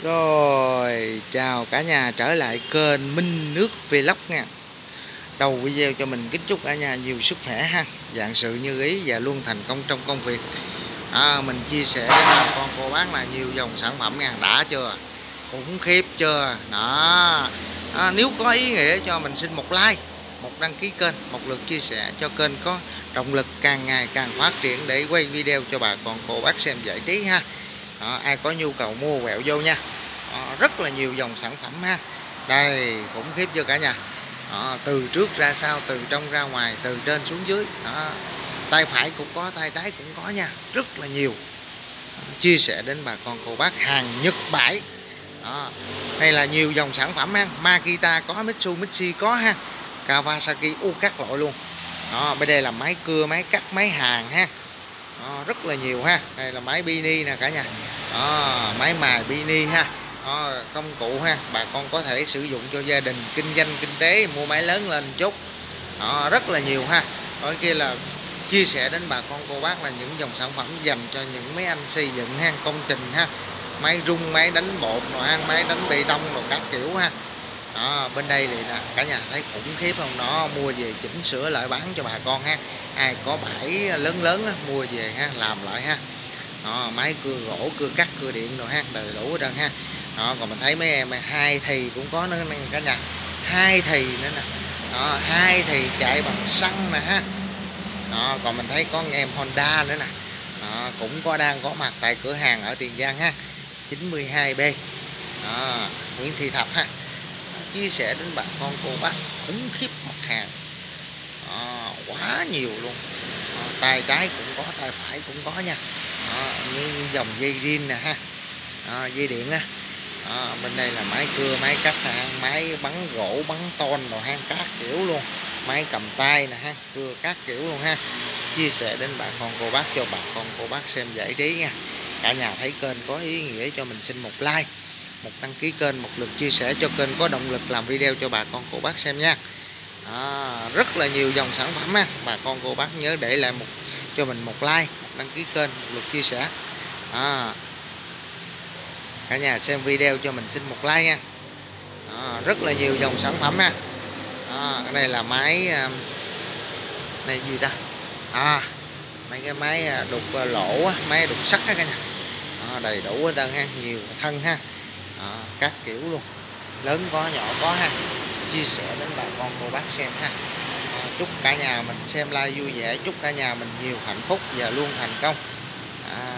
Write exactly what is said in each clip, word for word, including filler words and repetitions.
Rồi, chào cả nhà trở lại kênh Minh Nước Vlog nha. Đầu video cho mình kính chúc cả nhà nhiều sức khỏe ha, vạn sự như ý và luôn thành công trong công việc. À, mình chia sẻ với bà con cô bác là nhiều dòng sản phẩm nha, đã chưa? Khủng khiếp chưa? Đó. À, nếu có ý nghĩa cho mình xin một like, một đăng ký kênh, một lượt chia sẻ cho kênh có động lực càng ngày càng phát triển để quay video cho bà con cô bác xem giải trí ha. Đó, ai có nhu cầu mua quẹo vô nha. Đó, rất là nhiều dòng sản phẩm ha. Đây, khủng khiếp chưa cả nhà. Đó, từ trước ra sau, từ trong ra ngoài, từ trên xuống dưới. Đó, tay phải cũng có, tay trái cũng có nha, rất là nhiều. Đó, chia sẻ đến bà con cô bác hàng Nhật bãi. Đó, đây là nhiều dòng sản phẩm ha. Makita có, Mitsubishi có ha, Kawasaki u các loại luôn. Đó, bên đây là máy cưa, máy cắt, máy hàn ha. Đó, rất là nhiều ha. Đây là máy bini nè cả nhà. Đó, máy mài bini ha. Đó, công cụ ha, bà con có thể sử dụng cho gia đình kinh doanh kinh tế, mua máy lớn lên chút. Đó, rất là nhiều ha. Ở kia là chia sẻ đến bà con cô bác là những dòng sản phẩm dành cho những mấy anh xây dựng ha, công trình ha, máy rung, máy đánh bột rồi ha, máy đánh bê tông rồi các kiểu ha. Đó, bên đây thì là cả nhà thấy khủng khiếp không? Nó mua về chỉnh sửa lại bán cho bà con ha. Ai có bãi lớn lớn á, mua về ha, làm lại ha. Đó, máy cưa gỗ, cưa cắt, cưa điện rồi ha, đầy đủ hết trơn ha. Đó, còn mình thấy mấy em hai thì cũng có nữa nè cả nhà, hai thì nữa nè. Đó, hai thì chạy bằng xăng nè ha. Đó, còn mình thấy có em Honda nữa nè. Đó, cũng có đang có mặt tại cửa hàng ở Tiền Giang ha, chín mươi hai B. Đó, Nguyễn Thị Thập ha. Đó, chia sẻ đến bà con cô bác khủng khiếp mặt hàng. Đó, quá nhiều luôn. Đó, tay trái cũng có, tay phải cũng có nha. Đó, như dòng dây rin nè ha. Đó, dây điện á. Đó, bên đây là máy cưa, máy cắt ha, máy bắn gỗ, bắn tôn rồi ha, các kiểu luôn. Máy cầm tay nè ha, cưa các kiểu luôn ha. Chia sẻ đến bà con cô bác cho bà con cô bác xem giải trí nha. Cả nhà thấy kênh có ý nghĩa cho mình xin một like, một đăng ký kênh, một lượt chia sẻ cho kênh có động lực làm video cho bà con cô bác xem nha. Đó, rất là nhiều dòng sản phẩm ha. Bà con cô bác nhớ để lại một cho mình một like, một đăng ký kênh, một lượt chia sẻ. Đó, cả nhà xem video cho mình xin một like nha. Đó, rất là nhiều dòng sản phẩm ha. Đó, cái này là máy này gì ta, à mấy cái máy đục lỗ, máy đục sắt á cả nhà. Đó, đầy đủ hết trơn ha, nhiều thân ha. Đó, các kiểu luôn, lớn có nhỏ có ha. Chia sẻ đến bà con cô bác xem ha. Đó, chúc cả nhà mình xem like vui vẻ, chúc cả nhà mình nhiều hạnh phúc và luôn thành công. À,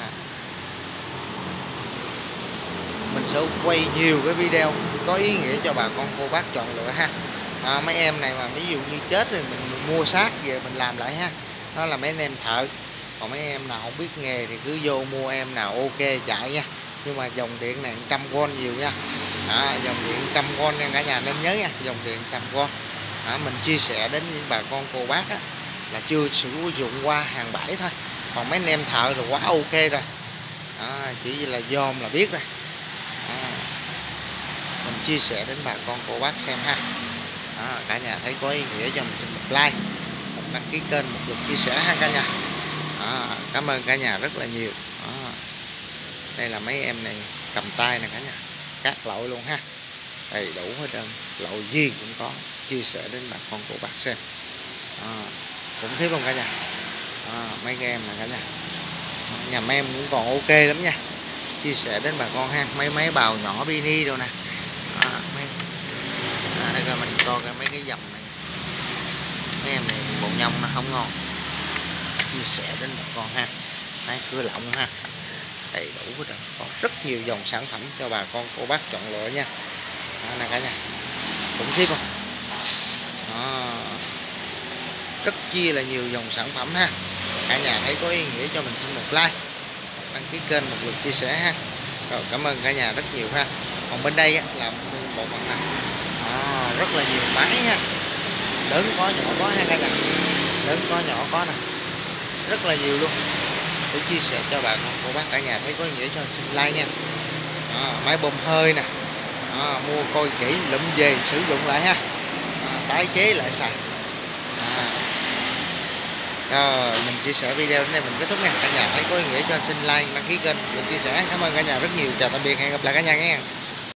mình sẽ quay nhiều cái video có ý nghĩa cho bà con cô bác chọn lựa ha. À, mấy em này mà ví dụ như chết rồi mình, mình mua xác về mình làm lại ha. Đó là mấy anh em thợ. Còn mấy em nào không biết nghề thì cứ vô mua, em nào ok chạy nha. Nhưng mà dòng điện này trăm V nhiều nha. Đó, dòng điện trăm V nha cả nhà nên nhớ nha, dòng điện trăm V. Đó, mình chia sẻ đến những bà con cô bác á, là chưa sử dụng qua hàng bãi thôi. Còn mấy anh em thợ rồi quá ok rồi. Đó, chỉ là dòm là biết rồi. Đó, mình chia sẻ đến bà con cô bác xem ha. Đó, cả nhà thấy có ý nghĩa cho mình xin một like, một đăng ký kênh, một lượt chia sẻ ha cả nhà. Đó, cảm ơn cả nhà rất là nhiều. Đó, đây là mấy em này cầm tay nè cả nhà, các loại luôn ha, đầy đủ hết trơn, loại gì cũng có, chia sẻ đến bà con cô bác xem. Đó, cũng thấy không cả nhà. Đó, mấy cái em nè cả nhà. Đó, nhà mấy em cũng còn ok lắm nha, chia sẻ đến bà con ha. Mấy máy bào nhỏ bini đâu nè. Đó, mấy à, đây coi mình coi mấy cái dòng này, mấy em này bộ nhông nó không ngon, chia sẻ đến bà con ha. Máy cưa lọng ha, đầy đủ hết rồi, có rất nhiều dòng sản phẩm cho bà con cô bác chọn lựa nha. Đó, nè cả nhà, cũng tiếp không. Đó, rất chia là nhiều dòng sản phẩm ha. Cả nhà thấy có ý nghĩa cho mình xin một like, một đăng ký kênh, một lượt chia sẻ ha. Rồi, cảm ơn cả nhà rất nhiều ha. Còn bên đây á, là bộ phận này. Đó, rất là nhiều máy ha, lớn có nhỏ có ha cả nhà, lớn có nhỏ có nè, rất là nhiều luôn để chia sẻ cho bà con cô bác cả nhà thấy có ý nghĩa cho mình xin like nha. Đó, máy bơm hơi nè. Đó, mua coi kỹ lụm về sử dụng lại ha. Đó, tái chế lại xài. Đó, Rồi mình chia sẻ video đến đây mình kết thúc nha. Cả nhà thấy có ý nghĩa cho xin like, đăng ký kênh, mình chia sẻ. Cảm ơn cả nhà rất nhiều. Chào tạm biệt, hẹn gặp lại cả nhà nha.